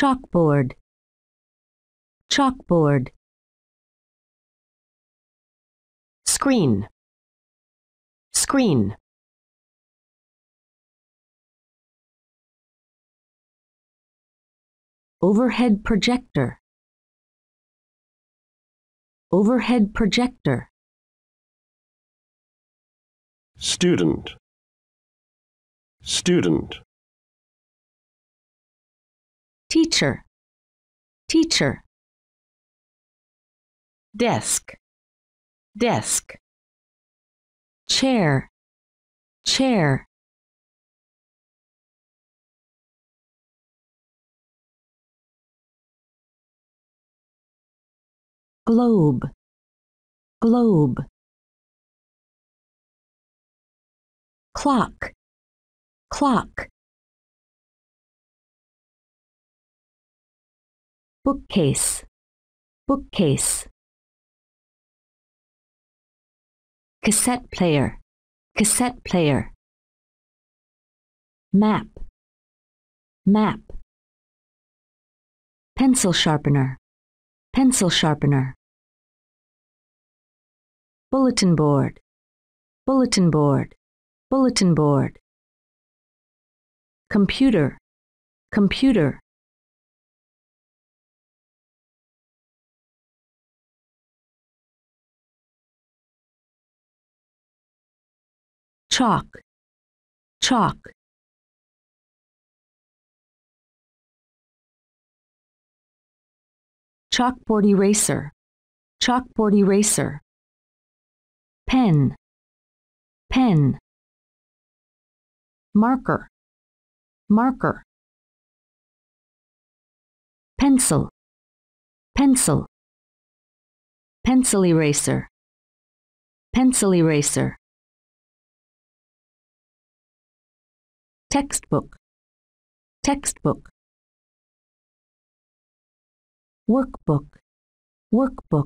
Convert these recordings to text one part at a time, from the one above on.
chalkboard, chalkboard. Screen, screen. Overhead projector, overhead projector. Student, student. Teacher, teacher. Desk, desk. Chair, chair. Globe, globe. Clock, clock. Bookcase, bookcase. Cassette player, cassette player. Map, map. Pencil sharpener, pencil sharpener. Bulletin board, bulletin board, bulletin board. Computer, computer. Chalk, chalk. Chalkboard eraser, chalkboard eraser. Pen, pen. Marker, marker. Pencil, pencil. Pencil eraser, pencil eraser. Textbook, textbook. Workbook, workbook.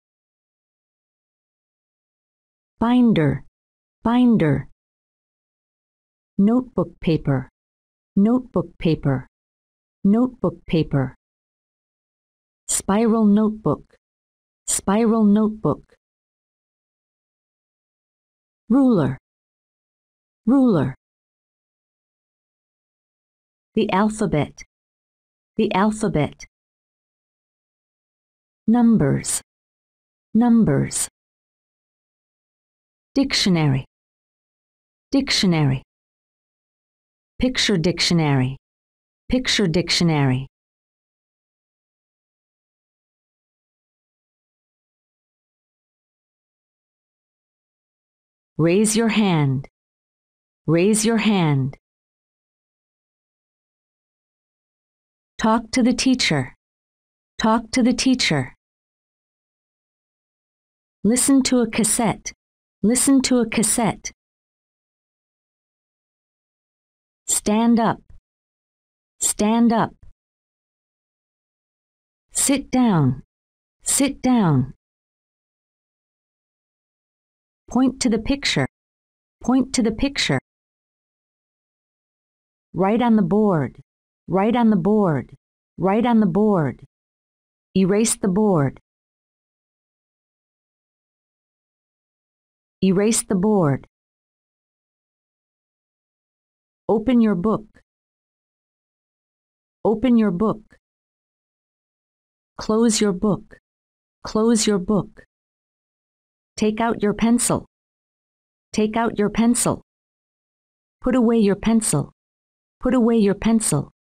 Binder, binder. Notebook paper, notebook paper, notebook paper. Spiral notebook, spiral notebook. Ruler, ruler. The alphabet, the alphabet. Numbers, numbers. Dictionary, dictionary. Picture dictionary, picture dictionary. Raise your hand, raise your hand. Talk to the teacher, talk to the teacher. Listen to a cassette, listen to a cassette. Stand up, stand up. Sit down, sit down. Point to the picture, point to the picture. Write on the board, write on the board, write on the board. Erase the board. Erase the board. Open your book. Open your book. Close your book. Close your book. Take out your pencil. Take out your pencil. Put away your pencil. Put away your pencil.